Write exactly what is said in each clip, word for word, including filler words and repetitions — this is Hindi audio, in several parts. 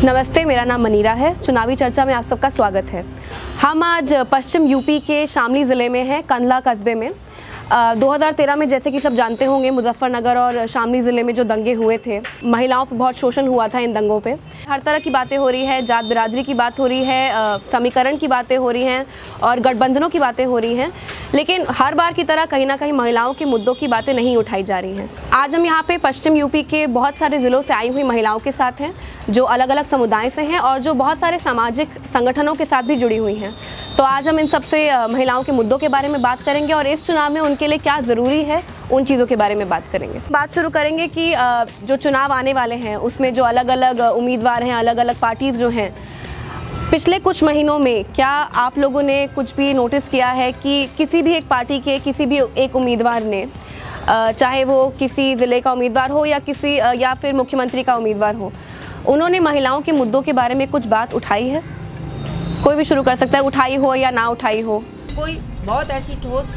नमस्ते, मेरा नाम मनीरा है। चुनावी चर्चा में आप सबका स्वागत है। हम आज पश्चिम यूपी के शामली ज़िले में हैं, कंडला कस्बे में। दो हज़ार तेरह में जैसे कि सब जानते होंगे, मुजफ्फरनगर और शामली ज़िले में जो दंगे हुए थे, महिलाओं पर बहुत शोषण हुआ था। इन दंगों पे हर तरह की बातें हो रही है, जात बिरादरी की बात हो रही है, समीकरण की बातें हो रही हैं और गठबंधनों की बातें हो रही हैं, लेकिन हर बार की तरह कहीं ना कहीं महिलाओं के मुद्दों की बातें नहीं उठाई जा रही हैं। आज हम यहाँ पे पश्चिम यूपी के बहुत सारे ज़िलों से आई हुई महिलाओं के साथ हैं, जो अलग अलग समुदाय से हैं और जो बहुत सारे सामाजिक संगठनों के साथ भी जुड़ी हुई हैं। तो आज हम इन सबसे महिलाओं के मुद्दों के बारे में बात करेंगे और इस चुनाव में उनके लिए क्या ज़रूरी है, उन चीज़ों के बारे में बात करेंगे। बात शुरू करेंगे कि जो चुनाव आने वाले हैं उसमें जो अलग अलग उम्मीदवार हैं, अलग अलग पार्टीज़ जो हैं, पिछले कुछ महीनों में क्या आप लोगों ने कुछ भी नोटिस किया है कि किसी भी एक पार्टी के किसी भी एक उम्मीदवार ने, चाहे वो किसी ज़िले का उम्मीदवार हो या किसी या फिर मुख्यमंत्री का उम्मीदवार हो, उन्होंने महिलाओं के मुद्दों के बारे में कुछ बात उठाई है? कोई भी शुरू कर सकता है, उठाई हो या ना उठाई हो। कोई बहुत ऐसी ठोस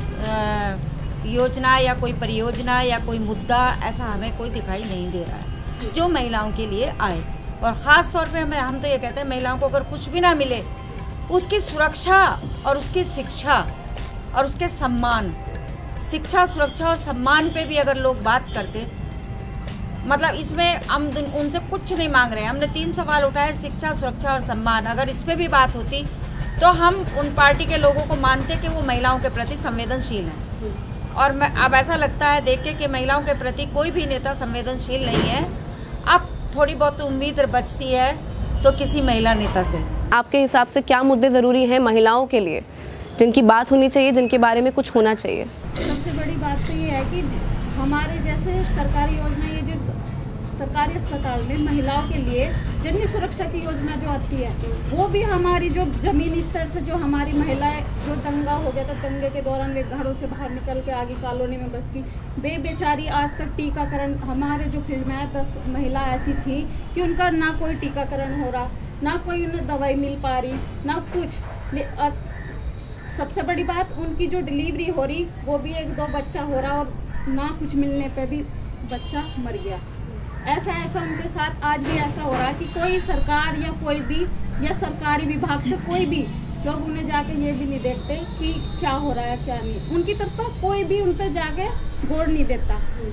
योजना या कोई परियोजना या कोई मुद्दा ऐसा हमें कोई दिखाई नहीं दे रहा है जो महिलाओं के लिए आए। और ख़ास तौर पे हमें हम तो ये कहते हैं, महिलाओं को अगर कुछ भी ना मिले, उसकी सुरक्षा और उसकी शिक्षा और उसके सम्मान, शिक्षा, सुरक्षा और सम्मान पे भी अगर लोग बात करते, मतलब इसमें हम उनसे कुछ नहीं मांग रहे हैं। हमने तीन सवाल उठाए, शिक्षा, सुरक्षा और सम्मान। अगर इस पर भी बात होती तो हम उन पार्टी के लोगों को मानते कि वो महिलाओं के प्रति संवेदनशील हैं। और मैं अब ऐसा लगता है देख के कि महिलाओं के प्रति कोई भी नेता संवेदनशील नहीं है। अब थोड़ी बहुत उम्मीद बचती है तो किसी महिला नेता से। आपके हिसाब से क्या मुद्दे ज़रूरी हैं महिलाओं के लिए, जिनकी बात होनी चाहिए, जिनके बारे में कुछ होना चाहिए? सबसे बड़ी बात तो ये है कि हमारे जैसे सरकारी योजना, ये जो सरकारी अस्पताल में महिलाओं के लिए जननी सुरक्षा की योजना जो आती है, वो भी हमारी जो जमीनी स्तर से जो हमारी महिलाएं, जो दंगा हो गया था, दंगे के दौरान वे घरों से बाहर निकल के आगे कॉलोनी में बस की, वे बेचारी आज तक टीकाकरण, हमारे जो फील्ड में दस महिला ऐसी थी कि उनका ना कोई टीकाकरण हो रहा, ना कोई उन्हें दवाई मिल पा रही, ना कुछ। और सबसे बड़ी बात, उनकी जो डिलीवरी हो रही वो भी एक दो बच्चा हो रहा और ना कुछ मिलने पे भी बच्चा मर गया। ऐसा ऐसा उनके साथ आज भी ऐसा हो रहा है कि कोई सरकार या कोई भी या सरकारी विभाग से कोई भी लोग उन्हें जाके ये भी नहीं देखते कि क्या हो रहा है क्या नहीं। उनकी तरफ तो कोई भी उन पर जाके गौर नहीं देता।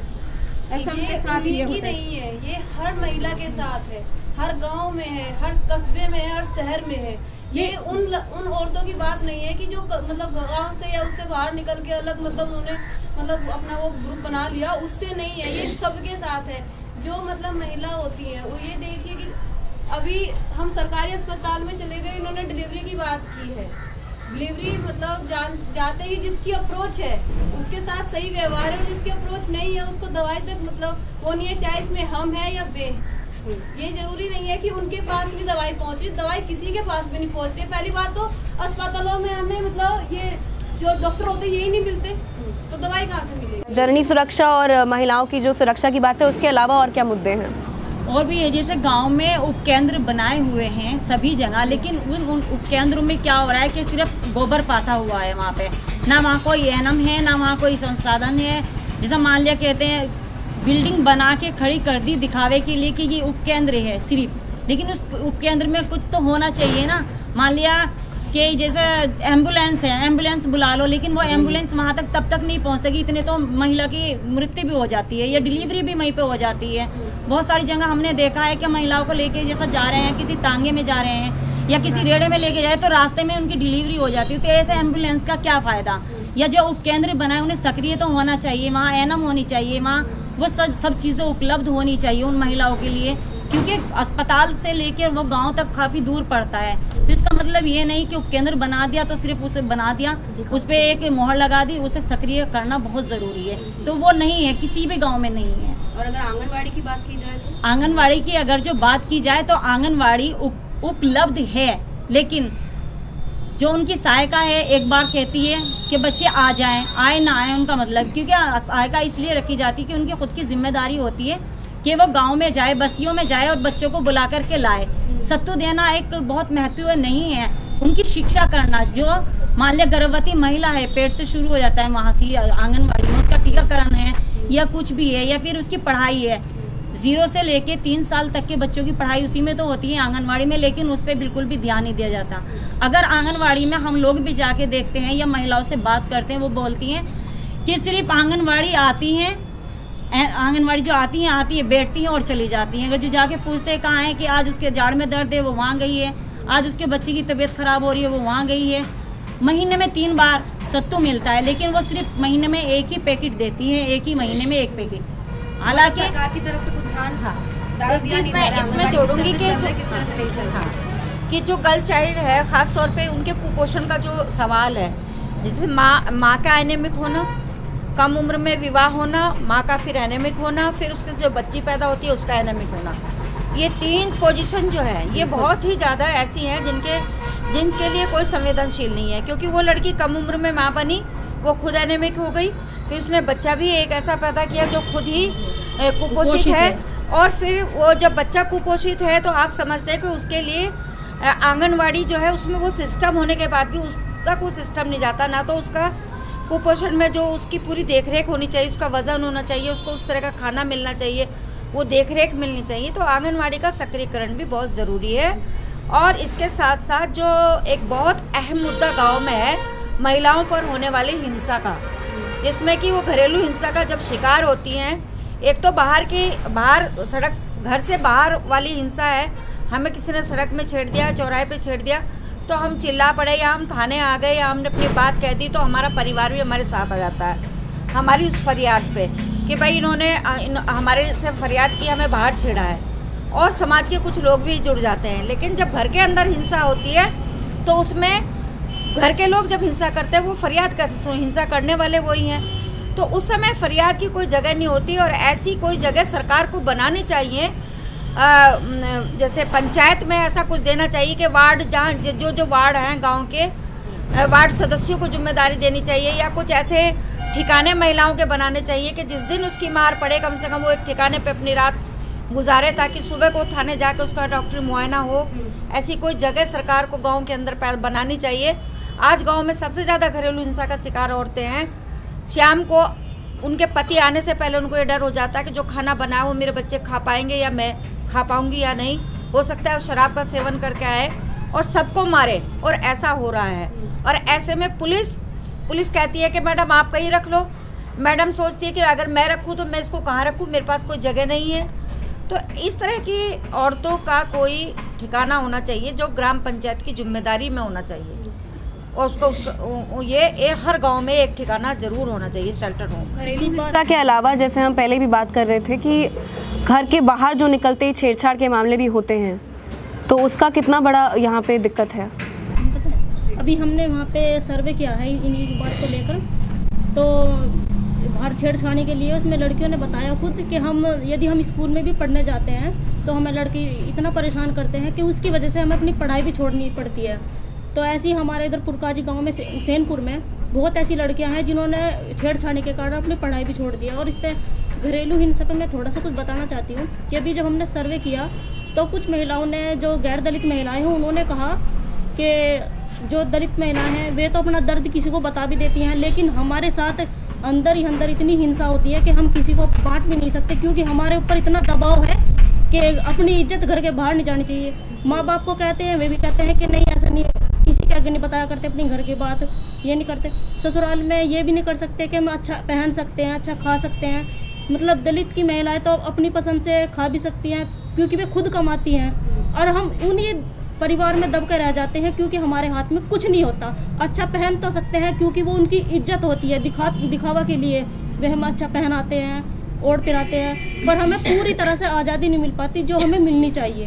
ऐसा उनके साथ ये होता नहीं है, ये हर महिला के साथ है, हर गांव में है, हर कस्बे में है, हर शहर में है। ये उन उन औरतों की बात नहीं है कि जो मतलब गांव से या उससे बाहर निकल के अलग मतलब उन्होंने मतलब अपना वो ग्रुप बना लिया, उससे नहीं है। ये सबके साथ है। जो मतलब महिला होती है वो ये देखिए कि अभी हम सरकारी अस्पताल में चले गए, इन्होंने डिलीवरी की बात की है। डिलीवरी मतलब जान जाते ही जिसकी अप्रोच है उसके साथ सही व्यवहार है और जिसकी अप्रोच नहीं है उसको दवाई तक मतलब वो नहीं है, चाहे इसमें हम है या वे। ये जरूरी नहीं है कि उनके पास भी दवाई पहुंच रही, दवाई किसी के पास भी नहीं पहुंच रही। पहली बात तो अस्पतालों में हमें मतलब ये जो डॉक्टर होते यही नहीं मिलते, तो दवाई कहाँ से मिलेगी? जननी सुरक्षा और महिलाओं की जो सुरक्षा की बात है, उसके अलावा और क्या मुद्दे हैं? और भी है, जैसे गांव में उपकेंद्र बनाए हुए हैं सभी जगह, लेकिन उन उन उपकेंद्रों में क्या हो रहा है कि सिर्फ गोबर पाथा हुआ है वहाँ पे, ना वहाँ कोई एनम है, ना वहाँ कोई संसाधन है। जैसा मान लिया कहते हैं बिल्डिंग बना के खड़ी कर दी दिखावे के लिए कि ये उपकेंद्र है सिर्फ, लेकिन उस उपकेंद्र में कुछ तो होना चाहिए ना। मान लिया कि जैसे एम्बुलेंस है, एम्बुलेंस बुला लो, लेकिन वो एम्बुलेंस वहाँ तक तब तक नहीं पहुँचती कि इतने तो महिला की मृत्यु भी हो जाती है या डिलीवरी भी वहीं पे हो जाती है। बहुत सारी जगह हमने देखा है कि महिलाओं को लेके जैसा जा रहे हैं, किसी तांगे में जा रहे हैं या किसी रेड़े में लेके जाए तो रास्ते में उनकी डिलीवरी हो जाती है। तो ऐसे एम्बुलेंस का क्या फ़ायदा? या जो उपकेंद्र बनाए उन्हें सक्रिय तो होना चाहिए, वहाँ एनम होनी चाहिए, वहाँ वो सब सब चीज़ें उपलब्ध होनी चाहिए उन महिलाओं के लिए, क्योंकि अस्पताल से लेकर वो गांव तक काफ़ी दूर पड़ता है। तो इसका मतलब ये नहीं कि उपकेंद्र बना दिया तो सिर्फ उसे बना दिया, उस पर एक मोहर लगा दी, उसे सक्रिय करना बहुत ज़रूरी है। तो वो नहीं है, किसी भी गांव में नहीं है। और अगर आंगनवाड़ी की बात की जाए तो आंगनवाड़ी की अगर जो बात की जाए तो आंगनवाड़ी उप, उपलब्ध है, लेकिन जो उनकी सहायिका है एक बार कहती है कि बच्चे आ जाएं, आए ना आए उनका मतलब, क्योंकि सहायिका इसलिए रखी जाती है कि उनकी खुद की जिम्मेदारी होती है कि वो गांव में जाए, बस्तियों में जाए और बच्चों को बुला करके लाए। सत्तू देना एक बहुत महत्व नहीं है, उनकी शिक्षा करना। जो मान लिया गर्भवती महिला है, पेट से शुरू हो जाता है वहाँ से आंगनबाड़ी में उसका टीकाकरण है या कुछ भी है या फिर उसकी पढ़ाई है, जीरो से लेके तीन साल तक के बच्चों की पढ़ाई उसी में तो होती है आंगनवाड़ी में, लेकिन उस पर बिल्कुल भी ध्यान नहीं दिया जाता। अगर आंगनवाड़ी में हम लोग भी जाके देखते हैं या महिलाओं से बात करते हैं, वो बोलती हैं कि सिर्फ आंगनवाड़ी आती हैं, आंगनवाड़ी जो आती हैं आती है बैठती हैं और चली जाती हैं। अगर जो जाके पूछते हैं कहाँ है कि आज उसके जाड़ में दर्द है, वो वहाँ गई है, आज उसके बच्चे की तबीयत खराब हो रही है, वो वहाँ गई है। महीने में तीन बार सत्तू मिलता है, लेकिन वो सिर्फ महीने में एक ही पैकेट देती है, एक ही महीने में एक पैकेट। हालांकि सरकार की तरफ से कुछ ध्यान हाँ दिया नहीं मैं इसमें जोड़ूंगी कि जो हाँ कि जो गर्ल चाइल्ड है ख़ास तौर पे उनके कुपोषण का जो सवाल है, जैसे माँ माँ का एनेमिक होना, कम उम्र में विवाह होना, माँ का फिर एनेमिक होना, फिर उसके जो बच्ची पैदा होती है उसका एनेमिक होना, ये तीन पोजीशन जो है ये बहुत ही ज़्यादा ऐसी हैं जिनके जिनके लिए कोई संवेदनशील नहीं है। क्योंकि वो लड़की कम उम्र में माँ बनी, वो खुद एनेमिक हो गई, फिर उसने बच्चा भी एक ऐसा पैदा किया जो खुद ही कुपोषित है, और फिर वो जब बच्चा कुपोषित है तो आप समझते हैं कि उसके लिए आंगनवाड़ी जो है उसमें वो सिस्टम होने के बाद भी उस तक वो सिस्टम नहीं जाता, ना तो उसका कुपोषण में जो उसकी पूरी देखरेख होनी चाहिए, उसका वजन होना चाहिए, उसको उस तरह का खाना मिलना चाहिए, वो देखरेख मिलनी चाहिए। तो आंगनवाड़ी का सक्रियकरण भी बहुत ज़रूरी है। और इसके साथ साथ जो एक बहुत अहम मुद्दा गांव में है, महिलाओं पर होने वाली हिंसा का, जिसमें कि वो घरेलू हिंसा का जब शिकार होती हैं, एक तो बाहर की बाहर सड़क घर से बाहर वाली हिंसा है, हमें किसी ने सड़क में छेड़ दिया, चौराहे पे छेड़ दिया तो हम चिल्ला पड़े या हम थाने आ गए या हमने अपनी बात कह दी, तो हमारा परिवार भी हमारे साथ आ जाता है हमारी उस फरियाद पे कि भाई इन्होंने इन, हमारे से फरियाद की, हमें बाहर छेड़ा है, और समाज के कुछ लोग भी जुड़ जाते हैं। लेकिन जब घर के अंदर हिंसा होती है तो उसमें घर के लोग जब हिंसा करते हैं वो फरियाद कैसे सुन, हिंसा करने वाले वही हैं, तो उस समय फरियाद की कोई जगह नहीं होती। और ऐसी कोई जगह सरकार को बनानी चाहिए, आ, जैसे पंचायत में ऐसा कुछ देना चाहिए कि वार्ड जहाँ जो जो वार्ड हैं गांव के वार्ड सदस्यों को जिम्मेदारी देनी चाहिए, या कुछ ऐसे ठिकाने महिलाओं के बनाने चाहिए कि जिस दिन उसकी मार पड़े कम से कम वो एक ठिकाने पे अपनी रात गुजारे, ताकि सुबह को थाने जाकर उसका डॉक्टरी मुआयना हो। ऐसी कोई जगह सरकार को गांव के अंदर बनानी चाहिए। आज गांव में सबसे ज़्यादा घरेलू हिंसा का शिकार औरतें हैं। शाम को उनके पति आने से पहले उनको ये डर हो जाता है कि जो खाना बनाया वो मेरे बच्चे खा पाएंगे या मैं खा पाऊंगी या नहीं, हो सकता है शराब का सेवन करके आए और सबको मारे, और ऐसा हो रहा है। और ऐसे में पुलिस पुलिस कहती है कि मैडम आप कहीं रख लो, मैडम सोचती है कि अगर मैं रखूँ तो मैं इसको कहाँ रखूँ, मेरे पास कोई जगह नहीं है। तो इस तरह की औरतों का कोई ठिकाना होना चाहिए जो ग्राम पंचायत की जिम्मेदारी में होना चाहिए, और उसको उसको ये, ये हर गांव में एक ठिकाना जरूर होना चाहिए, शेल्टर होम। घरेलू हिंसा के अलावा जैसे हम पहले भी बात कर रहे थे कि घर के बाहर जो निकलते ही छेड़छाड़ के मामले भी होते हैं, तो उसका कितना बड़ा यहाँ पे दिक्कत है? अभी हमने वहाँ पे सर्वे किया है इन्हीं बात को लेकर, तो बाहर छेड़छाड़ी के लिए उसमें लड़कियों ने बताया खुद कि हम यदि हम स्कूल में भी पढ़ने जाते हैं तो हमें लड़की इतना परेशान करते हैं कि उसकी वजह से हमें अपनी पढ़ाई भी छोड़नी पड़ती है। तो ऐसी हमारे इधर पुरकाजी गांव में सैनपुर में बहुत ऐसी लड़कियां हैं जिन्होंने छेड़छाड़ी के कारण अपनी पढ़ाई भी छोड़ दिया। और इस पर घरेलू हिंसा पे मैं थोड़ा सा कुछ बताना चाहती हूँ कि अभी जब हमने सर्वे किया तो कुछ महिलाओं ने, जो गैर दलित महिलाएँ हैं, उन्होंने कहा कि जो दलित महिलाएं हैं वे तो अपना दर्द किसी को बता भी देती हैं, लेकिन हमारे साथ अंदर ही अंदर इतनी हिंसा होती है कि हम किसी को बांट भी नहीं सकते, क्योंकि हमारे ऊपर इतना दबाव है कि अपनी इज्जत घर के बाहर नहीं जानी चाहिए। माँ बाप को कहते हैं, वे भी कहते हैं कि नहीं ऐसा नहीं, किसी के आगे नहीं बताया करते अपनी घर की बात, ये नहीं करते। ससुराल में ये भी नहीं कर सकते कि हम अच्छा पहन सकते हैं, अच्छा खा सकते हैं। मतलब दलित की महिलाएं तो अपनी पसंद से खा भी सकती हैं क्योंकि वे खुद कमाती हैं, और हम उन्हीं परिवार में दब कर रह जाते हैं क्योंकि हमारे हाथ में कुछ नहीं होता। अच्छा पहन तो सकते हैं क्योंकि वो उनकी इज्जत होती है, दिखा दिखावा के लिए वे हम अच्छा पहनाते हैं, ओढ़ पिराते हैं, पर हमें पूरी तरह से आज़ादी नहीं मिल पाती जो हमें मिलनी चाहिए।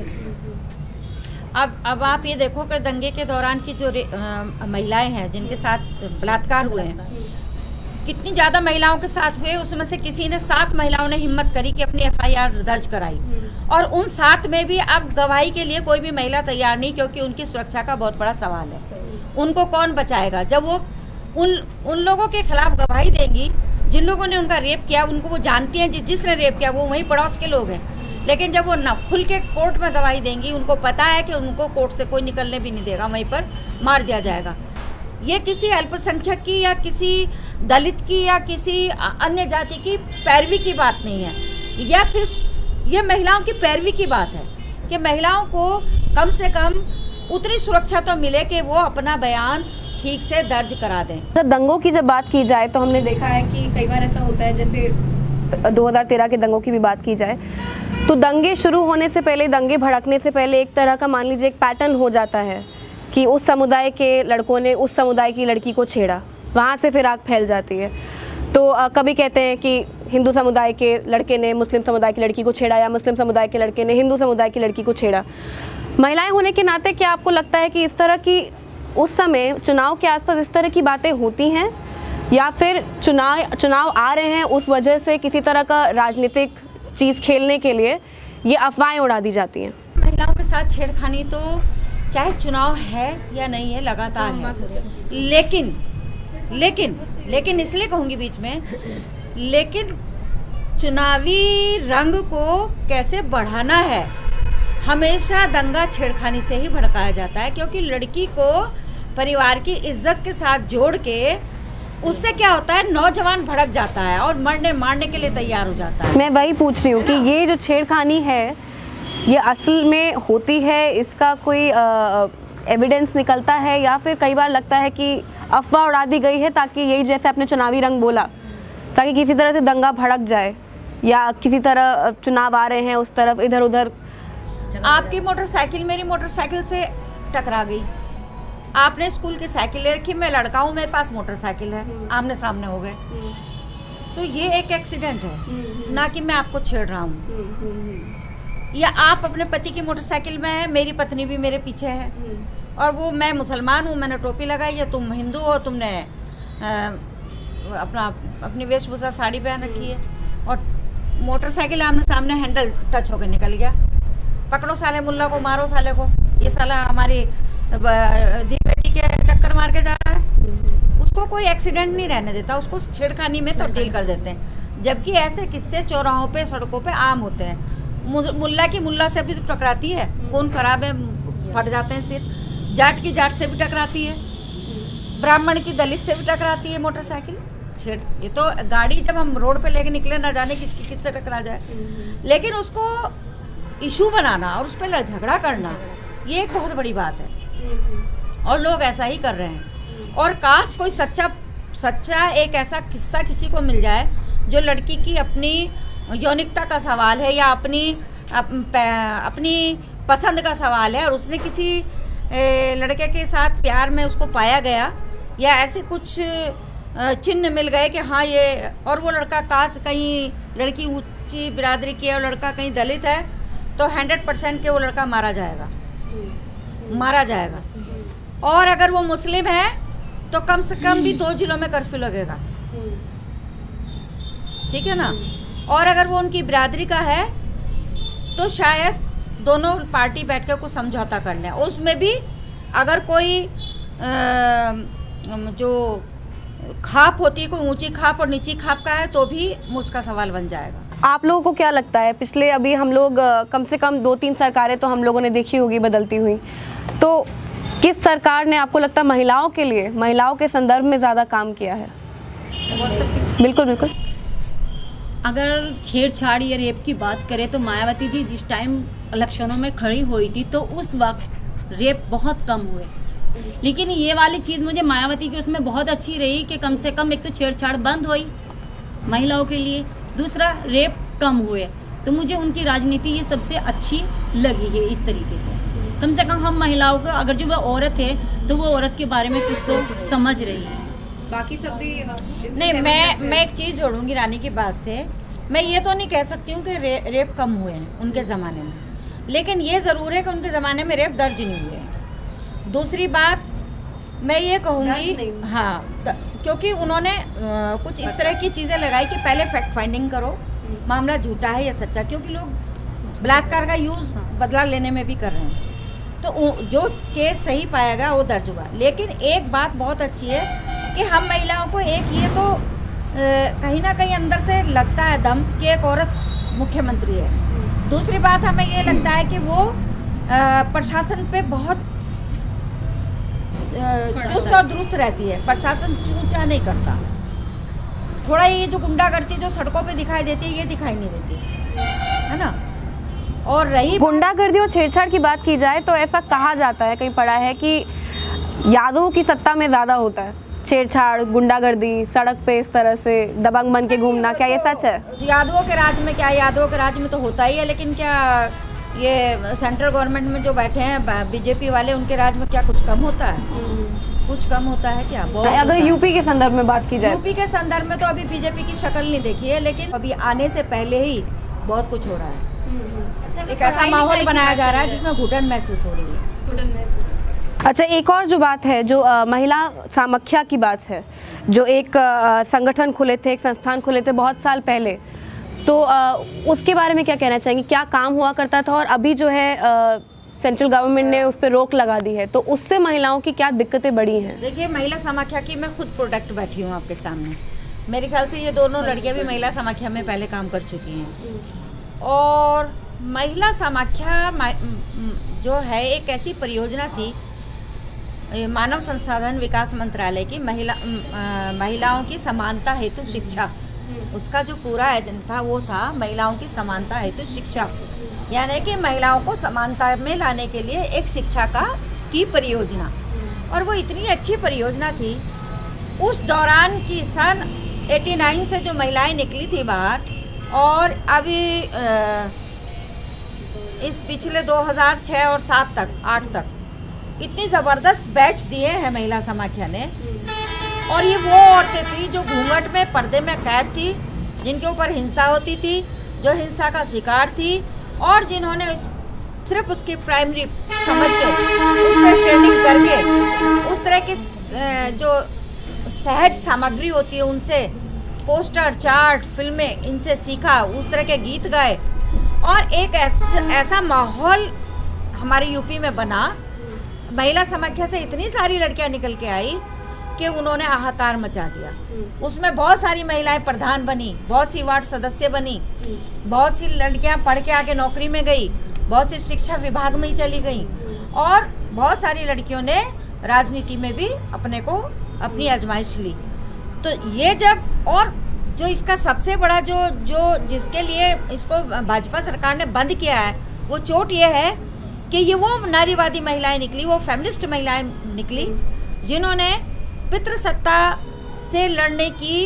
अब अब आप ये देखो कि दंगे के दौरान की जो महिलाएं हैं जिनके साथ बलात्कार हुए हैं, कितनी ज़्यादा महिलाओं के साथ हुए, उसमें से किसी ने सात महिलाओं ने हिम्मत करी कि अपनी एफ आई आर दर्ज कराई, और उन सात में भी अब गवाही के लिए कोई भी महिला तैयार नहीं, क्योंकि उनकी सुरक्षा का बहुत बड़ा सवाल है। उनको कौन बचाएगा जब वो उन उन लोगों के खिलाफ गवाही देंगी जिन लोगों ने उनका रेप किया, उनको वो जानती हैं, जिस जिसने रेप किया वो वहीं पड़ोस के लोग हैं। लेकिन जब वो न खुल के कोर्ट में गवाही देंगी, उनको पता है कि उनको कोर्ट से कोई निकलने भी नहीं देगा, वहीं पर मार दिया जाएगा। ये किसी अल्पसंख्यक की या किसी दलित की या किसी अन्य जाति की पैरवी की बात नहीं है, या फिर ये महिलाओं की पैरवी की बात है कि महिलाओं को कम से कम उतनी सुरक्षा तो मिले कि वो अपना बयान ठीक से दर्ज करा दें। तो दंगों की जब बात की जाए तो हमने देखा है कि कई बार ऐसा होता है, जैसे दो हज़ार तेरह के दंगों की भी बात की जाए तो दंगे शुरू होने से पहले, दंगे भड़कने से पहले एक तरह का मान लीजिए एक पैटर्न हो जाता है कि उस समुदाय के लड़कों ने उस समुदाय की लड़की को छेड़ा, वहाँ से फिर आग फैल जाती है। तो आ, कभी कहते हैं कि हिंदू समुदाय के लड़के ने मुस्लिम समुदाय की लड़की को छेड़ा या मुस्लिम समुदाय के लड़के ने हिंदू समुदाय की लड़की को छेड़ा। महिलाएं होने के नाते क्या आपको लगता है कि इस तरह की उस समय चुनाव के आसपास इस तरह की बातें होती हैं, या फिर चुनाव चुनाव आ रहे हैं उस वजह से किसी तरह का राजनीतिक चीज़ खेलने के लिए ये अफवाहें उड़ा दी जाती हैं? महिलाओं के साथ छेड़खानी तो चाहे चुनाव है या नहीं है लगातार है, लेकिन लेकिन लेकिन इसलिए कहूँगी बीच में, लेकिन चुनावी रंग को कैसे बढ़ाना है हमेशा दंगा छेड़खानी से ही भड़काया जाता है, क्योंकि लड़की को परिवार की इज्जत के साथ जोड़ के उससे क्या होता है, नौजवान भड़क जाता है और मरने मारने के लिए तैयार हो जाता है। मैं वही पूछ रही हूँ कि ये जो छेड़खानी है ये असल में होती है, इसका कोई एविडेंस निकलता है, या फिर कई बार लगता है कि अफवाह उड़ा दी गई है ताकि यही जैसे आपने चुनावी रंग बोला, ताकि किसी तरह से दंगा भड़क जाए या किसी तरह चुनाव आ रहे हैं उस तरफ इधर उधर। आपकी मोटरसाइकिल मेरी मोटरसाइकिल से टकरा गई, आपने स्कूल की साइकिल ले रखी, मैं लड़का हूँ मेरे पास मोटरसाइकिल है, आमने सामने हो गए, तो ये एक एक्सीडेंट है, ना कि मैं आपको छेड़ रहा हूँ। या आप अपने पति की मोटरसाइकिल में है, मेरी पत्नी भी मेरे पीछे है, और वो मैं मुसलमान हूँ, मैंने टोपी लगाई है, तुम हिंदू हो, तुमने आ, अपना अपनी वेशभूषा साड़ी पहन रखी है, और मोटरसाइकिल आमने सामने हैंडल टच होकर निकल गया, पकड़ो साले मुल्ला को, मारो साले को, ये साला हमारी दी बेटी के टक्कर मार के जा रहा है। उसको कोई एक्सीडेंट नहीं रहने देता, उसको छेड़खानी में तब्दील कर देते हैं, जबकि ऐसे किस्से चौराहों पे सड़कों पे आम होते हैं। मुल्ला की मुल्ला से भी तो टकराती है, खून खराब है, फट जाते हैं सिर, जाट की जाट से भी टकराती है, ब्राह्मण की दलित से भी टकराती है मोटरसाइकिल। छेड़ ये तो गाड़ी जब हम रोड पे लेके निकले ना जाने किसकी किससे टकरा जाए, लेकिन उसको इशू बनाना और उस पर झगड़ा करना ये एक बहुत बड़ी बात है, और लोग ऐसा ही कर रहे हैं। और काश कोई सच्चा सच्चा एक ऐसा किस्सा किसी को मिल जाए जो लड़की की अपनी यौनिकता का सवाल है या अपनी अप, अपनी पसंद का सवाल है, और उसने किसी ए, लड़के के साथ प्यार में उसको पाया गया या ऐसे कुछ चिन्ह मिल गए कि हाँ ये, और वो लड़का काश कहीं लड़की ऊंची बिरादरी की है और लड़का कहीं दलित है, तो हंड्रेड परसेंट के वो लड़का मारा जाएगा मारा जाएगा और अगर वो मुस्लिम है तो कम से कम भी दो जिलों में कर्फ्यू लगेगा, ठीक है ना। और अगर वो उनकी बिरादरी का है तो शायद दोनों पार्टी बैठकर कुछ समझौता कर लें, उसमें भी अगर कोई आ, जो खाप होती है, कोई ऊंची खाप और नीची खाप का है, तो भी मुझ का सवाल बन जाएगा। आप लोगों को क्या लगता है, पिछले अभी हम लोग कम से कम दो तीन सरकारें तो हम लोगों ने देखी होगी बदलती हुई, तो किस सरकार ने आपको लगता है महिलाओं के लिए, महिलाओं के संदर्भ में ज़्यादा काम किया है? बिल्कुल बिल्कुल। अगर छेड़छाड़ या रेप की बात करें तो मायावती जी जिस टाइम इलेक्शनों में खड़ी हुई थी तो उस वक्त रेप बहुत कम हुए, लेकिन ये वाली चीज़ मुझे मायावती की उसमें बहुत अच्छी रही कि कम से कम एक तो छेड़छाड़ बंद हुई महिलाओं के लिए, दूसरा रेप कम हुए, तो मुझे उनकी राजनीति ये सबसे अच्छी लगी है। इस तरीके से कम से कम हम महिलाओं को, अगर जो वह औरत है तो वो औरत के बारे में कुछ तो समझ रही है। बाकी सब भी नहीं, मैं मैं एक चीज़ जोड़ूंगी रानी की बात से, मैं ये तो नहीं कह सकती हूँ कि रे, रेप कम हुए हैं उनके ज़माने में, लेकिन ये ज़रूर है कि उनके ज़माने में रेप दर्ज नहीं हुए हैं। दूसरी बात मैं ये कहूँगी, हाँ, क्योंकि उन्होंने आ, कुछ इस तरह की चीज़ें लगाई कि पहले फैक्ट फाइंडिंग करो, मामला झूठा है या सच्चा, क्योंकि लोग बलात्कार का यूज़ बदला लेने में भी कर रहे हैं, तो जो केस सही पाया गया वो दर्ज हुआ। लेकिन एक बात बहुत अच्छी है कि हम महिलाओं को एक ये तो कहीं ना कहीं अंदर से लगता है दम कि एक औरत मुख्यमंत्री है। दूसरी बात हमें ये लगता है कि वो प्रशासन पे बहुत चुस्त और दुरुस्त रहती है, प्रशासन चूचा नहीं करता। थोड़ा ये जो गुंडागर्दी जो सड़कों पे दिखाई देती है ये दिखाई नहीं देती है ना, और रही गुंडागर्दी और छेड़छाड़ की बात की जाए तो ऐसा कहा जाता है, कहीं पढ़ा है कि यादवों की सत्ता में ज़्यादा होता है छेड़छाड़, गुंडागर्दी, सड़क पे इस तरह से दबंग बन के घूमना। क्या ये सच है? यादवों के राज में क्या, यादवों के राज में तो होता ही है, लेकिन क्या ये सेंट्रल गवर्नमेंट में जो बैठे हैं बीजेपी वाले, उनके राज में क्या कुछ कम होता है? कुछ कम होता है क्या? बहुत अगर यूपी के संदर्भ में बात की जाए, यूपी के संदर्भ में तो अभी बीजेपी की शक्ल नहीं देखी है, लेकिन अभी आने से पहले ही बहुत कुछ हो रहा है। एक ऐसा माहौल बनाया जा रहा है जिसमें घुटन महसूस हो रही है। अच्छा, एक और जो बात है, जो आ, महिला सामख्या की बात है, जो एक आ, संगठन खुले थे, एक संस्थान खुले थे बहुत साल पहले, तो आ, उसके बारे में क्या कहना चाहेंगे? क्या काम हुआ करता था और अभी जो है आ, सेंट्रल गवर्नमेंट ने उस पर रोक लगा दी है, तो उससे महिलाओं की क्या दिक्कतें बढ़ी हैं? देखिए, महिला समाख्या की मैं खुद प्रोडक्ट बैठी हूँ आपके सामने। मेरे ख्याल से ये दोनों लड़कियाँ भी महिला समाख्या में पहले काम कर चुकी हैं। और महिला समाख्या जो है एक ऐसी परियोजना थी मानव संसाधन विकास मंत्रालय की, महिला महिलाओं की समानता हेतु शिक्षा। उसका जो पूरा एजेंडा था वो था महिलाओं की समानता हेतु शिक्षा, यानी कि महिलाओं को समानता में लाने के लिए एक शिक्षा का की परियोजना। और वो इतनी अच्छी परियोजना थी उस दौरान की सन नवासी से जो महिलाएं निकली थी बाहर, और अभी इस पिछले दो हज़ार छह और सात तक आठ तक इतनी ज़बरदस्त बैच दिए हैं महिला समाख्या ने। और ये वो औरतें थी जो घूंघट में, पर्दे में कैद थी, जिनके ऊपर हिंसा होती थी, जो हिंसा का शिकार थी, और जिन्होंने उस, सिर्फ उसकी प्राइमरी समझ के उस पर ट्रेनिंग करके उस तरह की जो सहज सामग्री होती है उनसे पोस्टर, चार्ट, फिल्में, इनसे सीखा, उस तरह के गीत गाए, और एक ऐसा ऐसा माहौल हमारे यूपी में बना। महिला समाख्या से इतनी सारी लड़कियां निकल के आई कि उन्होंने हाहाकार मचा दिया। उसमें बहुत सारी महिलाएं प्रधान बनी, बहुत सी वार्ड सदस्य बनी, बहुत सी लड़कियां पढ़ के आके नौकरी में गई, बहुत सी शिक्षा विभाग में ही चली गई, और बहुत सारी लड़कियों ने राजनीति में भी अपने को अपनी आजमाइश ली। तो ये जब, और जो इसका सबसे बड़ा जो जो जिसके लिए इसको भाजपा सरकार ने बंद किया है, वो चोट ये है कि ये वो नारीवादी महिलाएं निकली, वो फेमिनिस्ट महिलाएं निकली, जिन्होंने पितृसत्ता से लड़ने की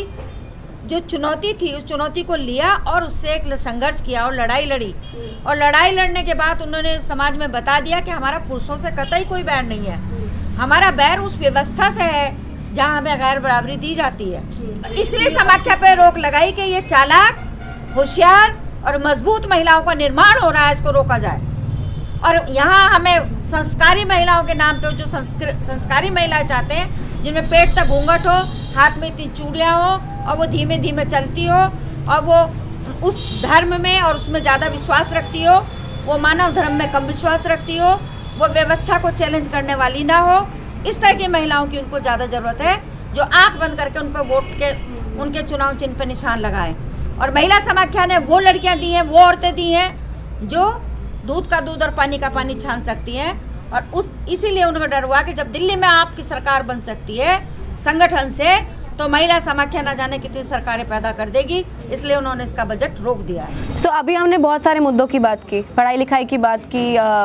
जो चुनौती थी उस चुनौती को लिया और उससे एक संघर्ष किया और लड़ाई लड़ी। और लड़ाई लड़ने के बाद उन्होंने समाज में बता दिया कि हमारा पुरुषों से कतई कोई बैर नहीं है, हमारा बैर उस व्यवस्था से है जहां हमें गैर बराबरी दी जाती है। इसलिए समाख्या पे रोक लगाई कि ये चालाक, होशियार और मजबूत महिलाओं का निर्माण हो रहा है, इसको रोका जाए। और यहाँ हमें संस्कारी महिलाओं के नाम पे जो संस्कारी महिलाएं चाहते हैं, जिनमें पेट तक घूंघट हो, हाथ में इतनी चूड़ियाँ हो, और वो धीमे धीमे चलती हो, और वो उस धर्म में और उसमें ज़्यादा विश्वास रखती हो, वो मानव धर्म में कम विश्वास रखती हो, वो व्यवस्था को चैलेंज करने वाली ना हो, इस तरह की महिलाओं की उनको ज़्यादा ज़रूरत है, जो आंख बंद करके उन पर वोट के उनके चुनाव चिन्ह पर निशान लगाएं। और महिला समाख्या ने वो लड़कियां दी हैं, वो औरतें दी हैं जो दूध का दूध और पानी का पानी छान सकती हैं। और उस इसीलिए उनको डर हुआ कि जब दिल्ली में आपकी सरकार बन सकती है संगठन से, तो महिला समाख्या न जाने कितनी सरकारें पैदा कर देगी, इसलिए उन्होंने इसका बजट रोक दिया है। तो अभी हमने बहुत सारे मुद्दों की बात की, पढ़ाई लिखाई की बात की,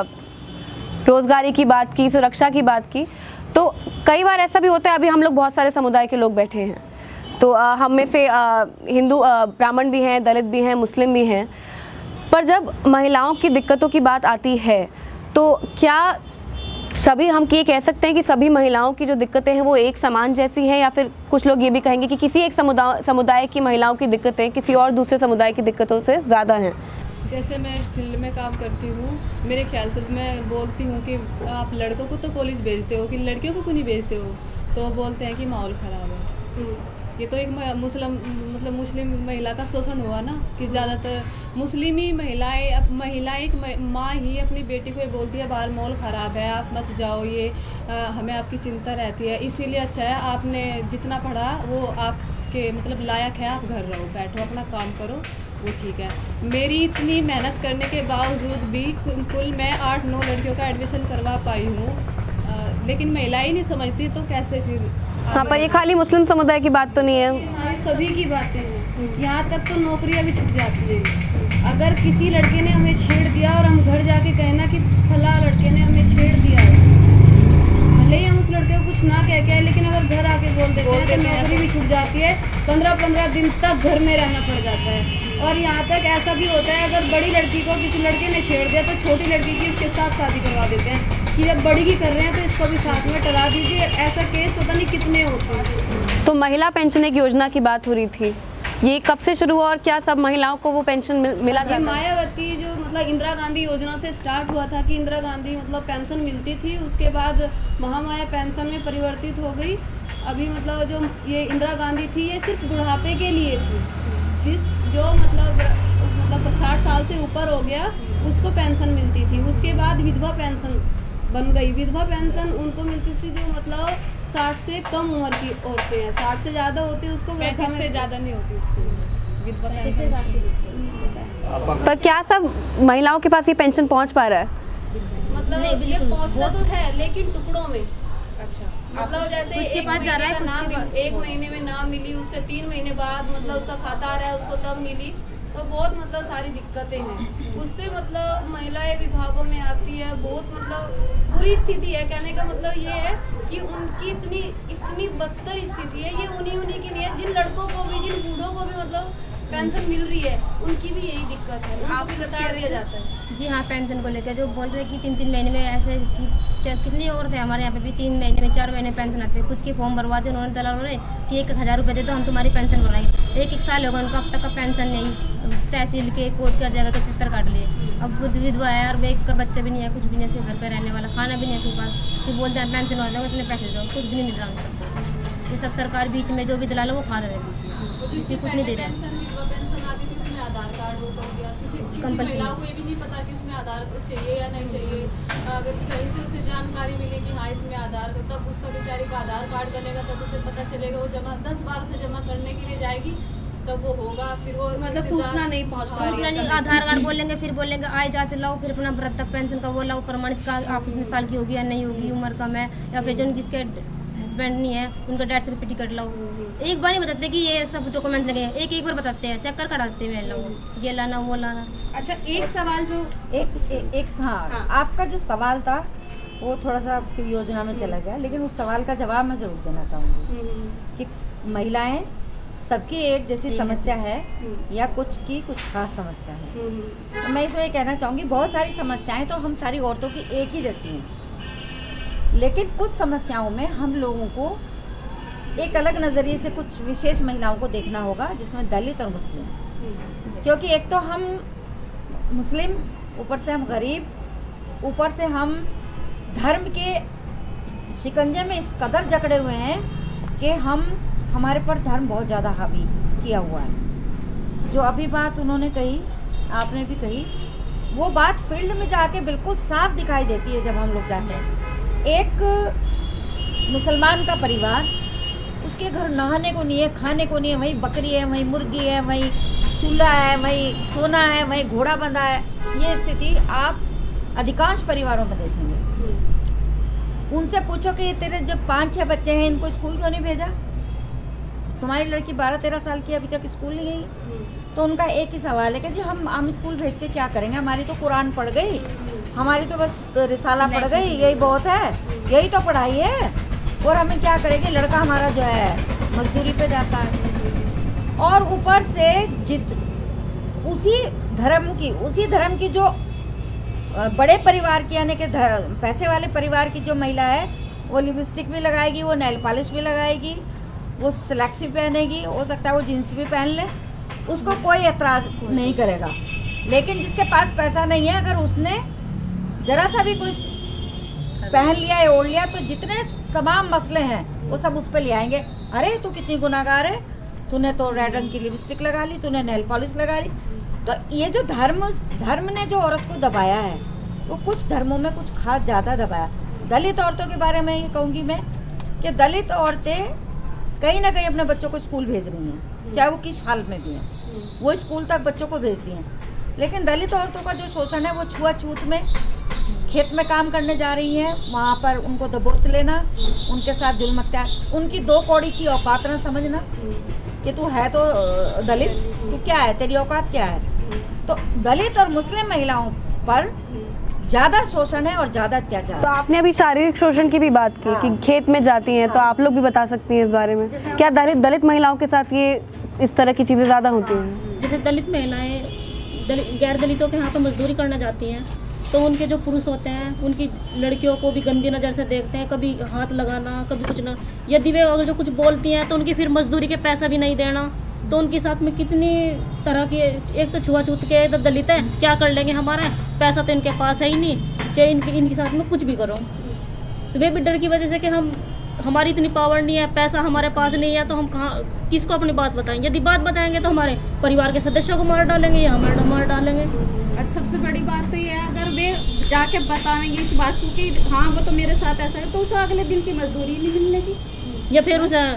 रोजगारी की बात की, सुरक्षा की बात की। तो कई बार ऐसा भी होता है, अभी हम लोग बहुत सारे समुदाय के लोग बैठे हैं, तो आ, हम में से हिंदू ब्राह्मण भी हैं, दलित भी हैं, मुस्लिम भी हैं, पर जब महिलाओं की दिक्कतों की बात आती है तो क्या सभी हम ये कह सकते हैं कि सभी महिलाओं की जो दिक्कतें हैं वो एक समान जैसी हैं, या फिर कुछ लोग ये भी कहेंगे कि किसी एक समुदाय समुदाय की महिलाओं की दिक्कतें किसी और दूसरे समुदाय की दिक्कतों से ज़्यादा हैं? जैसे मैं फील्ड में काम करती हूँ, मेरे ख्याल से मैं बोलती हूँ कि आप लड़कों को तो कॉलेज भेजते हो, कि लड़कियों को क्यों नहीं भेजते हो, तो बोलते हैं कि माहौल ख़राब है। ये तो एक मुस्लिम मतलब मुस्लिम महिला का शोषण हुआ ना, कि ज़्यादातर मुस्लिमी महिलाएं अब महिलाएं एक माँ ही अपनी बेटी को ये बोलती है बाहर माहौल ख़राब है, आप मत जाओ, ये आ, हमें आपकी चिंता रहती है, इसीलिए अच्छा है आपने जितना पढ़ा वो आपके मतलब लायक है, आप घर रहो, बैठो, अपना काम करो, वो ठीक है। मेरी इतनी मेहनत करने के बावजूद भी कुल मैं आठ नौ लड़कियों का एडमिशन करवा पाई हूँ, लेकिन महिलाएं नहीं समझती, तो कैसे फिर? हाँ, पर ये खाली मुस्लिम समुदाय की बात तो नहीं है, सभी की बातें हैं। यहाँ तक तो नौकरियाँ भी छूट जाती है। अगर किसी लड़के ने हमें छेड़ दिया और हम घर जाके कहना कि फला लड़के ने हमें छेड़ दिया है, भले ही हम उस लड़के को कुछ ना कह के आए, लेकिन अगर घर आके बोल देते हैं तो नौकरी भी छूट जाती है, पंद्रह पंद्रह दिन तक घर में रहना पड़ जाता है। और यहाँ तक ऐसा भी होता है, अगर बड़ी लड़की को किसी लड़के ने छेड़ दिया तो छोटी लड़की की उसके साथ शादी करवा देते हैं कि अब बड़ी की कर रहे हैं तो इसको भी साथ में टला दीजिए। ऐसा केस पता नहीं कितने होते हैं। तो महिला पेंशन एक योजना की बात हो रही थी, ये कब से शुरू हुआ और क्या सब महिलाओं को वो पेंशन मिल, मिला जाता है? मायावती जो मतलब इंदिरा गांधी योजना से स्टार्ट हुआ था कि इंदिरा गांधी मतलब पेंशन मिलती थी, उसके बाद महामाया पेंशन में परिवर्तित हो गई। अभी मतलब जो ये इंदिरा गांधी थी ये सिर्फ बुढ़ापे के लिए थी, जिस जो मतलब मतलब साठ साल से ऊपर हो गया उसको पेंशन मिलती थी। उसके बाद विधवा पेंशन बन गई। विधवा पेंशन उनको मिलती थी जो मतलब साठ से कम उम्र की औरतें हैं, साठ से ज़्यादा होती है उसको पैंतीस से ज़्यादा नहीं होती उसकी विधवा पेंशन। पर क्या सब महिलाओं के पास ये पेंशन पहुंच पा रहा है? मतलब ये पहुंचता तो है लेकिन टुकड़ों में। अच्छा, मतलब जैसे कुछ के एक पास जा रहा है, महीने का कुछ के ना पास- मिल- एक महीने में ना मिली, उससे तीन महीने बाद मतलब उसका खाता आ रहा है उसको तब मिली, तो बहुत मतलब सारी दिक्कतें हैं। उससे मतलब महिलाएं विभागों में आती है, बहुत मतलब बुरी स्थिति है। कहने का मतलब ये है कि उनकी इतनी इतनी बदतर स्थिति है, ये उन्हीं उन्हीं की नहीं है, जिन लड़कों को भी जिन बूढ़ों को भी मतलब पेंशन मिल रही है उनकी भी यही दिक्कत है, उनको भी लताड़ दिया जाता है। जी हाँ, पेंशन को लेकर जो बोल रहे हैं कि तीन तीन महीने में ऐसे कि च- कितनी और थे हमारे यहाँ पे भी तीन महीने में चार महीने पेंशन आते हैं। कुछ के फॉर्म भरवा दे उन्होंने दलाल ने कि एक हज़ार रुपये दे दो हम तुम्हारी पेंशन बनाएंगे। एक एक साल होगा उनका अब तक का पेंशन नहीं, तहसील के कोर्ट का जगह के चक्कर काट लिए। अब खुद विधवा है और एक का बच्चा भी नहीं है, कुछ भी नहीं है, उसके घर पर रहने वाला, खाना भी नहीं है उसके पास, फिर बोलते हैं पेंशन हो जाएगा इतने पैसे दो, कुछ भी नहीं मिल रहा उन सबको। ये सब सरकार बीच में जो भी दलाल है वो खा रहे हैं बीच में, इसलिए कुछ नहीं दे रहे हैं। पेंशन विधवा पेंशन आती थी उसमें आधार कार्ड वो कर दिया, किसी किसी Compulsory। महिलाओं को ये भी नहीं पता कि उसमें आधार चाहिए या नहीं चाहिए। अगर कहीं से उसे जानकारी मिले कि हाँ इसमें आधार, तब उसका बेचारी का आधार कार्ड बनेगा, तब उसे पता चलेगा। वो जमा दस बार से जमा करने के लिए जाएगी तब वो होगा, फिर वो मतलब सूचना नहीं पहुंच पा रही सूचना नहीं, आधार कार्ड बोलेंगे, फिर बोलेंगे आए जाते लाओ, फिर अपना वृद्धा पेंशन का वो लाओ, प्रमाणित का आप इतने साल की होगी या नहीं होगी, उम्र कम है, या फिर जो जिसके हस्बैंड नहीं है उनका डेथ सर्टिफिकेट टिकट लाओ। एक बार नहीं बताते कि ये सब डॉक्यूमेंट्स लगे हैं, एक एक बार बताते हैं, चक्कर कटाते हैं लोग, ये लाना वो लाना। अच्छा, एक सवाल जो एक एक, एक हाँ, हाँ। आपका जो सवाल था वो थोड़ा सा फिर योजना में चला गया, लेकिन उस सवाल का जवाब मैं ज़रूर देना चाहूँगी कि महिलाएं सबकी एक जैसी समस्या है या कुछ की कुछ खास समस्या है। तो मैं इसमें कहना चाहूँगी बहुत सारी समस्याएं तो हम सारी औरतों की एक ही जैसी हैं, लेकिन कुछ समस्याओं में हम लोगों को एक अलग नज़रिए से कुछ विशेष महिलाओं को देखना होगा, जिसमें दलित और मुस्लिम, क्योंकि एक तो हम मुस्लिम, ऊपर से हम गरीब, ऊपर से हम धर्म के शिकंजे में इस कदर जकड़े हुए हैं कि हम हमारे पर धर्म बहुत ज़्यादा हावी किया हुआ है। जो अभी बात उन्होंने कही, आपने भी कही, वो बात फील्ड में जाके बिल्कुल साफ दिखाई देती है। जब हम लोग जाते हैं एक मुसलमान का परिवार, उसके घर नहाने को नहीं है, खाने को नहीं है, वहीं बकरी है, वहीं मुर्गी है, वहीं चूल्हा है, वहीं सोना है, वहीं घोड़ा बंधा है। ये स्थिति आप अधिकांश परिवारों में देखेंगे। उनसे पूछो कि तेरे जब पाँच छः बच्चे हैं, इनको स्कूल क्यों नहीं भेजा? तुम्हारी लड़की बारह तेरह साल की अभी तक स्कूल नहीं गई। तो उनका एक ही सवाल है कि जी हम हम स्कूल भेज के क्या करेंगे, हमारी तो कुरान पढ़ गई, हमारी तो बस रिसाला पढ़ गई, यही बहुत है, यही तो पढ़ाई है, और हमें क्या करेंगे? लड़का हमारा जो है मजदूरी पे जाता है। और ऊपर से जित उसी धर्म की उसी धर्म की जो बड़े परिवार की, यानी कि पैसे वाले परिवार की जो महिला है, वो लिपस्टिक भी लगाएगी, वो नेल पॉलिश भी लगाएगी, वो स्लैक्स भी पहनेगी, हो सकता है वो जीन्स भी पहन ले, उसको कोई एतराज़ नहीं करेगा। लेकिन जिसके पास पैसा नहीं है, अगर उसने ज़रा सा भी कुछ पहन लिया या ओढ़ लिया, तो जितने तमाम मसले हैं वो सब उस पर ले आएंगे। अरे तू कितनी गुनाहगार है, तूने तो रेड रंग की लिपस्टिक लगा ली, तूने नेल पॉलिश लगा ली। तो ये जो धर्म धर्म ने जो औरत को दबाया है, वो कुछ धर्मों में कुछ खास ज़्यादा दबाया। दलित औरतों के बारे में ये कहूँगी मैं कि दलित औरतें कहीं ना कहीं अपने बच्चों को स्कूल भेज रही हैं, चाहे वो किस हाल में भी हैं, वो स्कूल तक बच्चों को भेजती हैं। लेकिन दलित औरतों का जो शोषण है, वो छुआछूत में खेत में काम करने जा रही हैं, वहाँ पर उनको दबोच लेना, उनके साथ जुल्म अत्याचार, उनकी दो कौड़ी की औकात ना समझना कि तू है तो दलित, तू क्या है, तेरी औकात क्या है। तो दलित और मुस्लिम महिलाओं पर ज़्यादा शोषण है और ज़्यादा अत्याचार। तो आपने अभी शारीरिक शोषण की भी बात की, हाँ। कि खेत में जाती हैं, हाँ। तो आप लोग भी बता सकती हैं इस बारे में, क्या दलित दलित महिलाओं के साथ ये इस तरह की चीज़ें ज़्यादा होती हैं? जैसे दलित महिलाएं दल, गैर दलितों के यहाँ पे मजदूरी करना जाती हैं, तो उनके जो पुरुष होते हैं उनकी लड़कियों को भी गंदी नज़र से देखते हैं, कभी हाथ लगाना, कभी कुछ ना। यदि वे अगर जो कुछ बोलती हैं तो उनकी फिर मजदूरी के पैसा भी नहीं देना। तो उनके साथ में कितनी तरह की, एक तो छुआछूत के तो दलित है, क्या कर लेंगे, हमारा पैसा तो इनके पास है ही नहीं, चाहे इनके इनके साथ में कुछ भी करो। तो वे भी डर की वजह से कि हम हमारी इतनी पावर नहीं है, पैसा हमारे पास नहीं है, तो हम कहाँ किसको अपनी बात बताएंगे। यदि बात बताएंगे तो हमारे परिवार के सदस्यों को मार डालेंगे या हमारे मार डालेंगे। और सबसे बड़ी बात तो ये है, अगर वे जाके बताएंगे इस बात को कि हाँ वो तो मेरे साथ ऐसा है, तो उसे अगले दिन की मजदूरी नहीं मिलेगी, या फिर उसे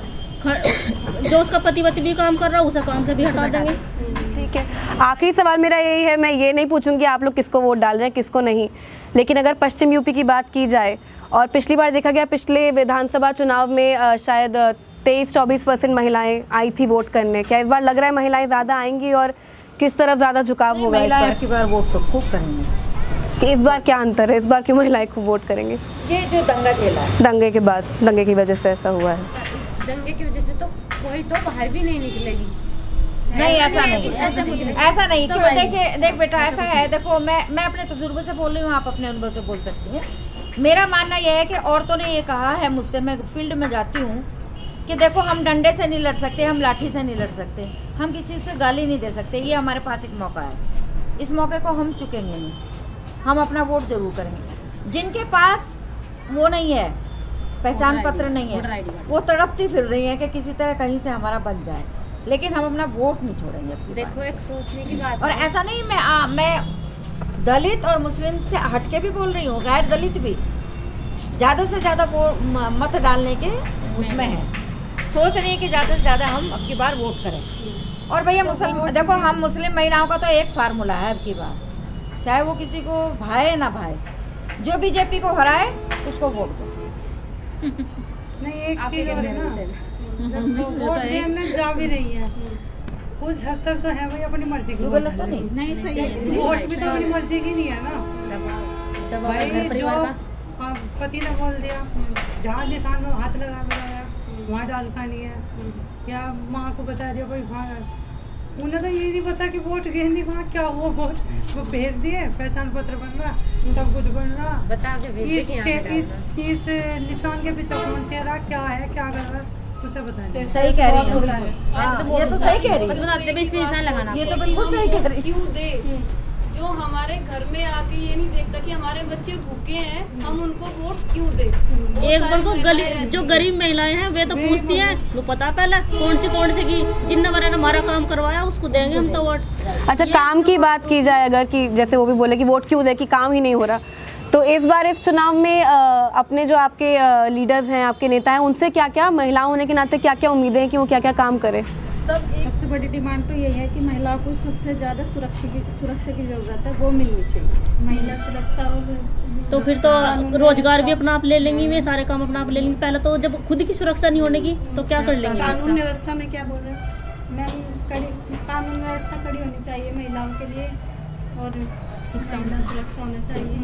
जो उसका पति वति भी काम कर रहा है उसे काम से भी हटा देंगे। ठीक है, आखिरी सवाल मेरा यही है, मैं ये नहीं पूछूंगी आप लोग किसको वोट डाल रहे हैं किसको नहीं, लेकिन अगर पश्चिम यूपी की बात की जाए और पिछली बार देखा गया, पिछले विधानसभा चुनाव में आ, शायद तेईस चौबीस परसेंट महिलाएं आई थी वोट करने, क्या इस बार लग रहा है महिलाएं ज़्यादा आएंगी और किस तरफ ज़्यादा झुकाव होगा? इस बार की बार वोट तो खूब करेंगे। कि इस बार क्या अंतर है, इस बार क्यों महिलाएं खूब वोट करेंगे? ये जो दंगा खेला है, दंगे के बाद, दंगे की वजह से ऐसा हुआ है। दंगे की वजह से तो कोई तो बाहर भी नहीं निकलेगी। नहीं, ऐसा नहीं, ऐसा नहीं, ऐसा नहीं। क्यों? देखिए, देख बेटा, ऐसा है, देखो मैं मैं अपने तजुर्बे से बोल रही हूँ, आप अपने अनुभव से बोल सकती हैं। मेरा मानना यह है कि औरतों ने ये कहा है मुझसे, मैं फील्ड में जाती हूँ, कि देखो हम डंडे से नहीं लड़ सकते, हम लाठी से नहीं लड़ सकते, हम किसी से गाली नहीं दे सकते, ये हमारे पास एक मौका है, इस मौके को हम चुकेंगे नहीं, हम अपना वोट जरूर करेंगे। जिनके पास वो नहीं है, पहचान पत्र नहीं है, वो तड़पती फिर रही है कि किसी तरह कहीं से हमारा बन जाए, लेकिन हम अपना वोट नहीं छोड़ेंगे। देखो एक सोचने की बात, और ऐसा नहीं मैं आ, मैं दलित और मुस्लिम से हटके भी बोल रही हूँ, गैर दलित भी ज़्यादा से ज़्यादा वो मत डालने के उसमें है, सोच रही है कि ज़्यादा से ज़्यादा हम अब की बार वोट करें। और भैया मुसलमान, देखो हम मुस्लिम महिलाओं का तो एक फार्मूला है अब की बार, चाहे वो किसी को भाए ना भाए, जो बीजेपी को हराए उसको वोट दो। नहीं, एक चीज और है ना, वोट देने जा भी रही है, कुछ हद तक तो है भाई अपनी मर्जी की, गलत तो नहीं, नहीं सही है, वोट भी तो अपनी मर्जी की नहीं है ना भाई। जो पति ने बोल दिया, जहाँ निशान में हाथ लगा लगाया वहाँ डाल खानी है, या माँ को बता दिया भाई वहाँ, उन्हें तो ये नहीं पता कि वोट गिरने का क्या हुआ, वोट वो भेज दिए, पहचान पत्र बन रहा, सब कुछ बन रहा, बता के इस इस इस निशान के पीछे कौन चेहरा क्या है, क्या कर रहा है, उसे बताएं। सही कह रही है, ये तो सही कह रही है, बस बताते हैं इस पे निशान लगाना, ये तो बिल्कुल सही कह रही है। क्यों दे, जो हमारे घर में आके ये नहीं देखता कि हमारे बच्चे भूखे हैं, हम उनको वोट क्यों दे। एक बार को गली जो गरीब महिलाएं हैं वे तो पूछती हैं, वो पता पहले कौन सी कौन सी की जिनने मैंने हमारा काम करवाया उसको देंगे हम तो वोट। अच्छा, काम की बात की जाए अगर, कि जैसे वो भी बोले कि वोट क्यों दे, कि काम ही नहीं हो रहा, तो इस बार इस चुनाव में आ, अपने जो आपके लीडर्स हैं, आपके नेता हैं, उनसे क्या क्या, महिलाओं होने के नाते क्या क्या उम्मीदें हैं कि वो क्या क्या काम करें? सब सबसे बड़ी डिमांड तो यही है कि महिलाओं को सबसे ज़्यादा सुरक्षा की सुरक्षा की ज़रूरत है, वो मिलनी चाहिए। महिला सुरक्षा तो फिर तो रोजगार भी अपना आप ले लेंगी, वे सारे काम अपना आप ले लेंगी। पहले तो जब खुद की सुरक्षा नहीं होने की तो क्या कर लेंगे? कानून व्यवस्था में क्या बोल रहे हैं मैम, कड़ी कानून व्यवस्था कड़ी होनी चाहिए महिलाओं के लिए, और शिक्षा सुरक्षा होना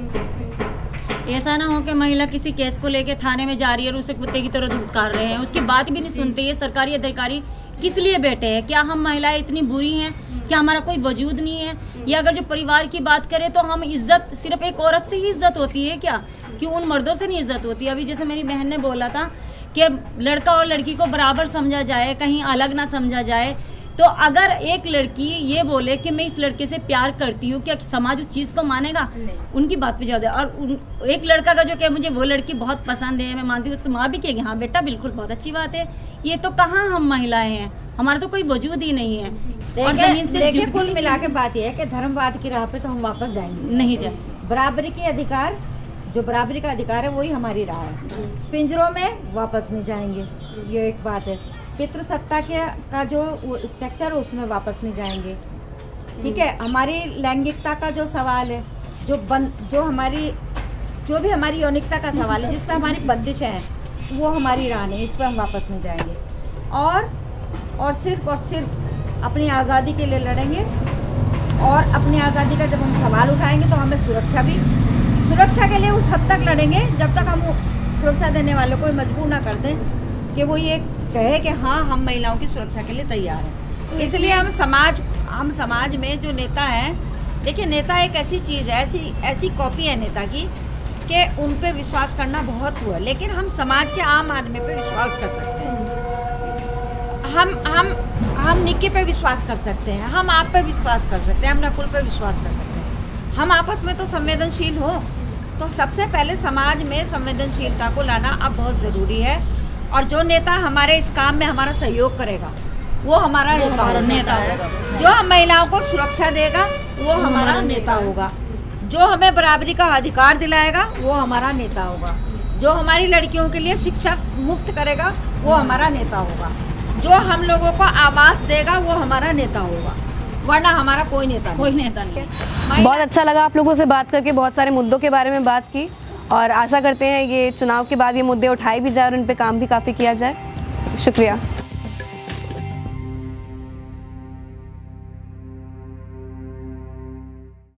चाहिए। ऐसा ना हो कि महिला किसी केस को लेके थाने में जा रही है और उसे कुत्ते की तरह धुतकार रहे हैं, उसकी बात भी नहीं सुनते। ये सरकारी अधिकारी किस लिए बैठे हैं? क्या हम महिलाएं इतनी बुरी हैं? क्या हमारा कोई वजूद नहीं है? या अगर जो परिवार की बात करें तो हम इज्जत सिर्फ एक औरत से ही इज्जत होती है क्या? क्यों उन मर्दों से नहीं इज्जत होती? अभी जैसे मेरी बहन ने बोला था कि लड़का और लड़की को बराबर समझा जाए, कहीं अलग ना समझा जाए। तो अगर एक लड़की ये बोले कि मैं इस लड़के से प्यार करती हूँ, क्या समाज उस चीज़ को मानेगा? उनकी बात पे ज्यादा। और उन, एक लड़का का जो कहे मुझे वो लड़की बहुत पसंद है, मैं मानती हूँ, उससे माँ भी कहेगी हाँ बेटा बिल्कुल बहुत अच्छी बात है। ये तो कहाँ हम महिलाएं हैं, हमारा तो कोई वजूद ही नहीं है। और जमीन से देखिए कुल मिला के बात यह है कि धर्मवाद की राह पे तो हम वापस जाएंगे नहीं जाए। बराबरी के अधिकार, जो बराबरी का अधिकार है वही हमारी राह है, पिंजरों में वापस नहीं जाएंगे, ये एक बात है। पितृसत्ता के का जो स्ट्रक्चर है उसमें वापस नहीं जाएंगे, ठीक है। हमारी लैंगिकता का जो सवाल है, जो बन जो हमारी जो भी हमारी यौनिकता का सवाल है, जिस पर हमारी बंदिशें हैं, वो हमारी राह नहीं, इस पर हम वापस नहीं जाएंगे। और और सिर्फ और सिर्फ अपनी आज़ादी के लिए लड़ेंगे, और अपनी आज़ादी का जब हम सवाल उठाएंगे तो हमें सुरक्षा भी, सुरक्षा के लिए उस हद तक लड़ेंगे जब तक हम सुरक्षा देने वालों को मजबूर ना कर दें कि वो ये कहे कि हाँ हम महिलाओं की सुरक्षा के लिए तैयार हैं। इसलिए हम समाज हम समाज में जो नेता हैं, देखिए नेता एक ऐसी चीज़ है, ऐसी ऐसी कॉपी है नेता की कि उन पे विश्वास करना बहुत हुआ, लेकिन हम समाज के आम आदमी पे विश्वास कर सकते हैं। हम हम हम निक्की पे विश्वास कर सकते हैं, हम आप पे विश्वास कर सकते हैं, हम नकुल पे विश्वास कर सकते हैं। हम आपस में तो संवेदनशील हो, तो सबसे पहले समाज में संवेदनशीलता को लाना अब बहुत ज़रूरी है। और जो नेता हमारे इस काम में हमारा सहयोग करेगा वो हमारा नेता होगा। नेता होगा जो हम महिलाओं को सुरक्षा देगा वो हमारा नेता होगा। जो हमें बराबरी का अधिकार दिलाएगा वो हमारा नेता होगा। जो हमारी लड़कियों के लिए शिक्षा मुफ्त करेगा वो हमारा नेता होगा। जो हम लोगों को आवास देगा वो हमारा नेता होगा, वरना हमारा कोई नेता नहीं। कोई नेता नहीं। बहुत अच्छा लगा आप लोगों से बात करके, बहुत सारे मुद्दों के बारे में बात की और आशा करते हैं ये चुनाव के बाद ये मुद्दे उठाए भी जाए और उन पे काम भी काफ़ी किया जाए। शुक्रिया।